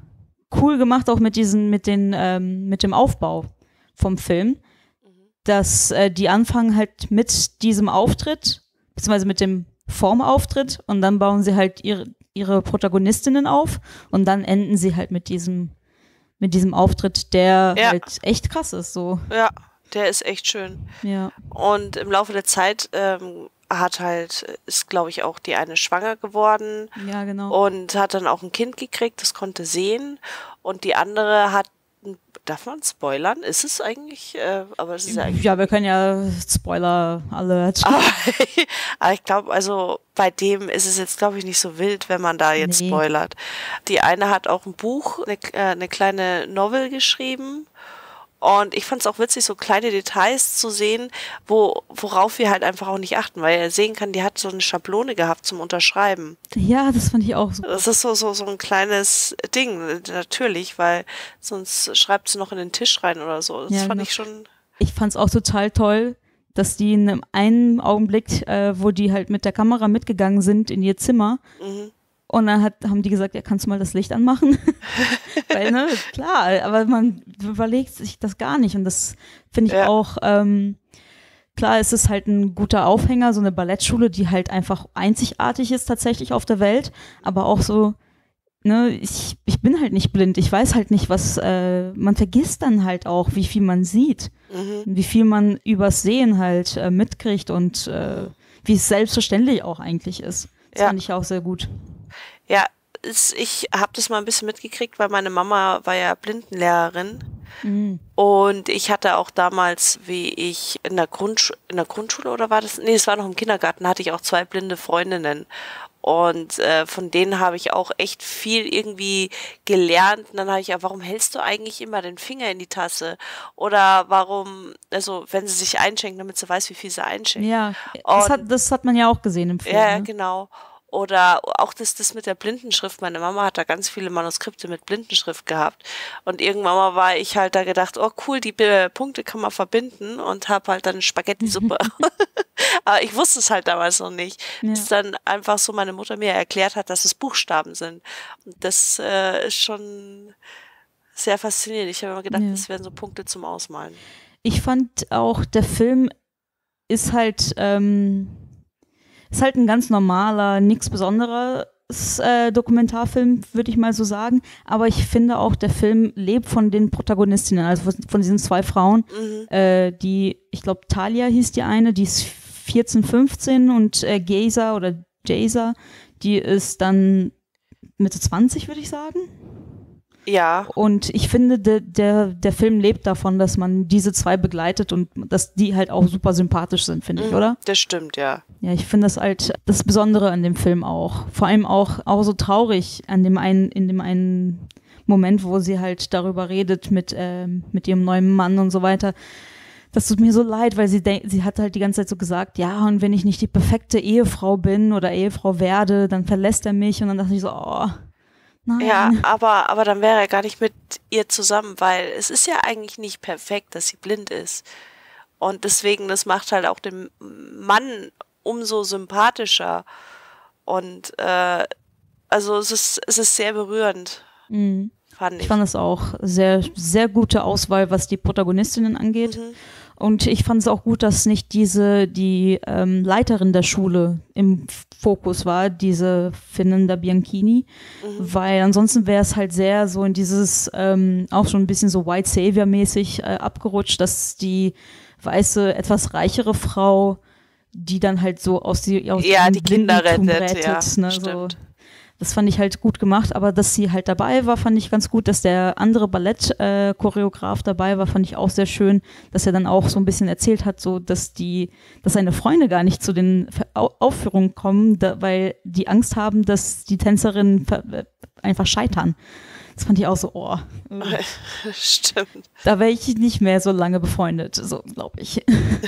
cool gemacht, auch mit diesen, mit den, ähm, mit dem Aufbau vom Film, mhm. dass äh, die anfangen halt mit diesem Auftritt, beziehungsweise mit dem Formauftritt und dann bauen sie halt ihre, ihre Protagonistinnen auf und dann enden sie halt mit diesem, mit diesem Auftritt, der ja. halt echt krass ist. So. Ja, der ist echt schön. Ja. Und im Laufe der Zeit ähm, hat halt, ist glaube ich auch die eine schwanger geworden. Ja, genau. Und hat dann auch ein Kind gekriegt, das konnte sehen. Und die andere hat, darf man spoilern? Ist es eigentlich? Äh, aber es ist ja eigentlich. Ja, wir können ja Spoiler alle. Aber, aber ich glaube, also bei dem ist es jetzt, glaube ich, nicht so wild, wenn man da jetzt nee. spoilert. Die eine hat auch ein Buch, eine, äh, eine kleine Novel geschrieben. Und ich fand es auch witzig, so kleine Details zu sehen, wo, worauf wir halt einfach auch nicht achten, weil er sehen kann, die hat so eine Schablone gehabt zum Unterschreiben. Ja, das fand ich auch so. Das ist so, so, so ein kleines Ding, natürlich, weil sonst schreibt sie noch in den Tisch rein oder so. Das ja, fand genau. ich schon. Ich fand es auch total toll, dass die in einem Augenblick, äh, wo die halt mit der Kamera mitgegangen sind in ihr Zimmer, mhm. und dann hat, haben die gesagt, ja, kannst du mal das Licht anmachen? Weil, ne, klar, aber man überlegt sich das gar nicht. Und das finde ich ja. auch, ähm, klar, es ist halt ein guter Aufhänger, so eine Ballettschule, die halt einfach einzigartig ist tatsächlich auf der Welt. Aber auch so, ne, ich, ich bin halt nicht blind. Ich weiß halt nicht, was, äh, man vergisst dann halt auch, wie viel man sieht. Mhm. Wie viel man übers Sehen halt äh, mitkriegt und äh, wie es selbstverständlich auch eigentlich ist. Das ja. fand ich auch sehr gut. Ja, ich habe das mal ein bisschen mitgekriegt, weil meine Mama war ja Blindenlehrerin. Mhm. Und ich hatte auch damals, wie ich in der, Grundsch- in der Grundschule oder war das? Nee, es war noch im Kindergarten, hatte ich auch zwei blinde Freundinnen. Und äh, von denen habe ich auch echt viel irgendwie gelernt. Und dann habe ich ja, warum hältst du eigentlich immer den Finger in die Tasse? Oder warum, also wenn sie sich einschenkt, damit sie weiß, wie viel sie einschenkt. Ja, das hat, das hat man ja auch gesehen im Film. Ja, ne? genau. Oder auch das, das mit der Blindenschrift. Meine Mama hat da ganz viele Manuskripte mit Blindenschrift gehabt. Und irgendwann mal war ich halt da gedacht, oh cool, die B- Punkte kann man verbinden und habe halt dann Spaghetti-Suppe. Aber ich wusste es halt damals noch nicht. Ja. Bis dann einfach so meine Mutter mir erklärt hat, dass es Buchstaben sind. Und das äh, ist schon sehr faszinierend. Ich habe immer gedacht, Ja. das wären so Punkte zum Ausmalen. Ich fand auch, der Film ist halt, ähm, ist halt ein ganz normaler, nichts Besonderes äh, Dokumentarfilm, würde ich mal so sagen. Aber ich finde auch, der Film lebt von den Protagonistinnen, also von, von diesen zwei Frauen, Mhm. äh, die, ich glaube, Talia hieß die eine, die ist vierzehn, fünfzehn und äh, Geza oder Jaza, die ist dann Mitte zwanzig, würde ich sagen. Ja, Und ich finde, der, der, der Film lebt davon, dass man diese zwei begleitet und dass die halt auch super sympathisch sind, finde ich, mhm, oder? das stimmt, ja. Ja, ich finde das halt das Besondere an dem Film auch. Vor allem auch, auch so traurig an dem einen, in dem einen Moment, wo sie halt darüber redet mit, ähm, mit ihrem neuen Mann und so weiter, Das tut mir so leid, weil sie denk, sie hat halt die ganze Zeit so gesagt, ja, und wenn ich nicht die perfekte Ehefrau bin oder Ehefrau werde, dann verlässt er mich. Und dann dachte ich so, oh, nein. Ja, aber, aber dann wäre er gar nicht mit ihr zusammen, weil es ist ja eigentlich nicht perfekt, dass sie blind ist. Und deswegen, das macht halt auch den Mann umso sympathischer. Und äh, also es ist, es ist sehr berührend, Mhm. fand ich. Ich fand es auch sehr, sehr gute Auswahl, was die Protagonistinnen angeht. Mhm. Und ich fand es auch gut, dass nicht diese, die ähm, Leiterin der Schule im Fokus war, diese Fernanda Bianchini, Mhm. weil ansonsten wäre es halt sehr so in dieses, ähm, auch schon ein bisschen so White Savior-mäßig äh, abgerutscht, dass die weiße, etwas reichere Frau, die dann halt so aus, die, aus Ja, dem die Kinder Blindentum rettet, ja, ne, so. stimmt. Das fand ich halt gut gemacht, aber dass sie halt dabei war, fand ich ganz gut. Dass der andere Ballett-Choreograf äh, dabei war, fand ich auch sehr schön. Dass er dann auch so ein bisschen erzählt hat, so dass die, dass seine Freunde gar nicht zu den Au- Aufführungen kommen, da, weil die Angst haben, dass die Tänzerinnen ver- äh, einfach scheitern. Das fand ich auch so, oh, äh, Stimmt. da wäre ich nicht mehr so lange befreundet, so glaube ich.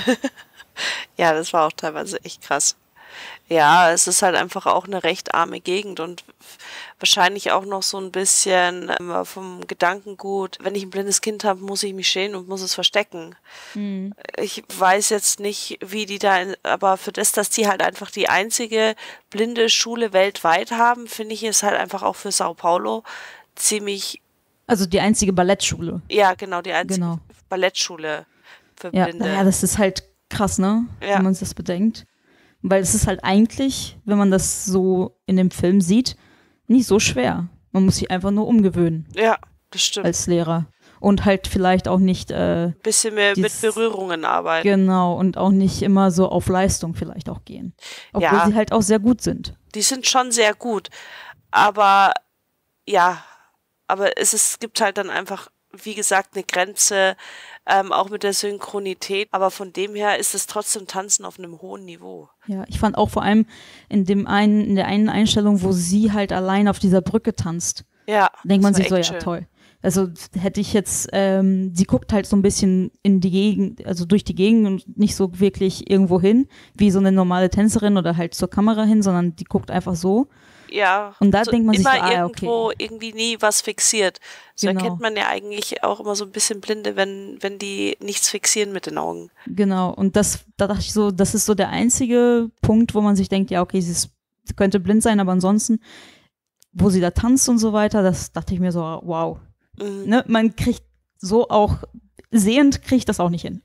Ja, das war auch teilweise echt krass. Ja, es ist halt einfach auch eine recht arme Gegend und wahrscheinlich auch noch so ein bisschen ähm, vom Gedankengut, wenn ich ein blindes Kind habe, muss ich mich schämen und muss es verstecken. Mhm. Ich weiß jetzt nicht, wie die da, in, aber für das, dass die halt einfach die einzige blinde Schule weltweit haben, finde ich es halt einfach auch für Sao Paulo ziemlich, Also die einzige Ballettschule. ja genau, die einzige Genau. Ballettschule für Ja, Blinde. naja, das ist halt krass, ne? Ja. Wenn man sich das bedenkt. Weil es ist halt eigentlich, wenn man das so in dem Film sieht, nicht so schwer. Man muss sich einfach nur umgewöhnen Ja, das stimmt. als Lehrer. Und halt vielleicht auch nicht, äh, Bisschen mehr mit dies- Berührungen arbeiten. genau, und auch nicht immer so auf Leistung vielleicht auch gehen. Obwohl Ja. sie halt auch sehr gut sind. Die sind schon sehr gut. Aber ja, aber es ist, gibt halt dann einfach, wie gesagt, eine Grenze, ähm, auch mit der Synchronität. Aber von dem her ist es trotzdem Tanzen auf einem hohen Niveau. Ja, ich fand auch vor allem in dem einen, in der einen Einstellung, wo sie halt allein auf dieser Brücke tanzt, Ja, denkt man das war sich so, ja, echt schön. toll. Also hätte ich jetzt, ähm, sie guckt halt so ein bisschen in die Gegend, also durch die Gegend und nicht so wirklich irgendwo hin, wie so eine normale Tänzerin oder halt zur Kamera hin, sondern die guckt einfach so. Ja, Und da denkt man sich immer so, ah, ja, irgendwo okay. irgendwie nie was fixiert. So Genau. erkennt man ja eigentlich auch immer so ein bisschen Blinde, wenn, wenn die nichts fixieren mit den Augen. Genau. Und das, da dachte ich so, das ist so der einzige Punkt, wo man sich denkt, ja, okay, sie, ist, sie könnte blind sein, aber ansonsten, wo sie da tanzt und so weiter, das dachte ich mir so, wow. Mhm. Ne? Man kriegt so auch, sehend kriegt das auch nicht hin.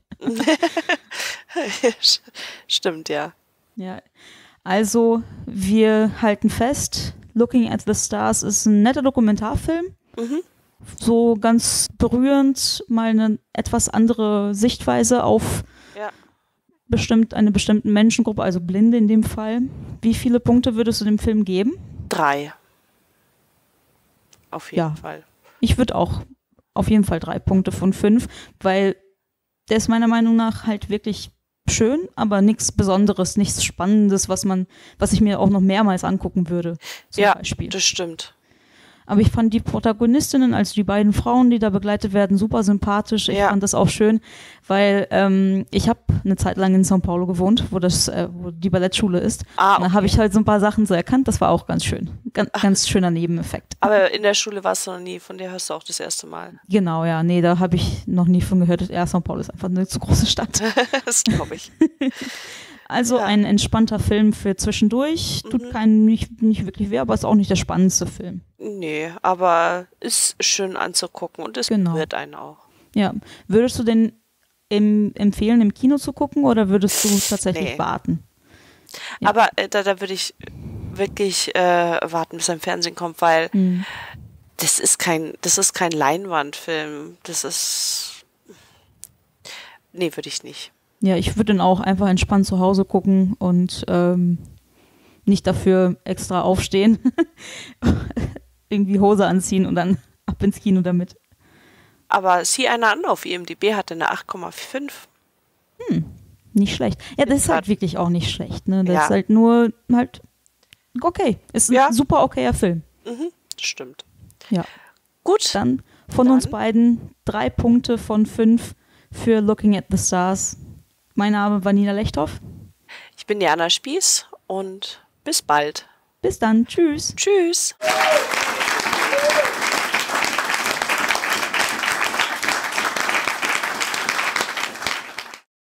Stimmt, ja. Ja, also wir halten fest, Looking at the Stars ist ein netter Dokumentarfilm. Mhm. So ganz berührend, mal eine etwas andere Sichtweise auf Ja. bestimmt eine bestimmte Menschengruppe, also Blinde in dem Fall. Wie viele Punkte würdest du dem Film geben? Drei. Auf jeden Ja. Fall. Ich würde auch auf jeden Fall drei Punkte von fünf, weil der ist meiner Meinung nach halt wirklich schön, aber nichts Besonderes, nichts Spannendes, was man, was ich mir auch noch mehrmals angucken würde. Zum Ja, Beispiel. das stimmt. Aber ich fand die Protagonistinnen, also die beiden Frauen, die da begleitet werden, super sympathisch. Ich Ja. fand das auch schön, weil ähm, ich habe eine Zeit lang in São Paulo gewohnt, wo das, äh, wo die Ballettschule ist. Ah, Und da okay. habe ich halt so ein paar Sachen so erkannt. Das war auch ganz schön, ganz, ganz schöner Nebeneffekt. Aber in der Schule warst du noch nie, von der hörst du auch das erste Mal. Genau, ja, nee, da habe ich noch nie von gehört. Ja, São Paulo ist einfach eine zu große Stadt. Das glaube ich. Also Ja. ein entspannter Film für zwischendurch. Tut Mhm. keinem nicht, nicht wirklich weh, aber ist auch nicht der spannendste Film. Nee, aber ist schön anzugucken und es Genau. berührt einen auch. Ja, würdest du den im, empfehlen, im Kino zu gucken oder würdest du tatsächlich Nee. warten? Ja. Aber äh, da, da würde ich wirklich äh, warten, bis er im Fernsehen kommt, weil Hm. das ist kein, das ist kein Leinwandfilm. Das ist. Nee, würde ich nicht. Ja, ich würde ihn auch einfach entspannt zu Hause gucken und ähm, nicht dafür extra aufstehen, irgendwie Hose anziehen und dann ab ins Kino damit. Aber sieh einer an auf I M D B hatte eine acht Komma fünf. Nicht schlecht. Ja, das ist halt Grad- wirklich auch nicht schlecht. Ne? Das Ja. ist halt nur halt okay. Ist ein Ja. super okayer Film. Mhm, stimmt. Ja. Gut. Dann von Dann. uns beiden drei Punkte von fünf für Looking at the Stars. Mein Name war Nina Lechthoff. Ich bin Jana Spieß und bis bald. Bis dann. Tschüss. Tschüss.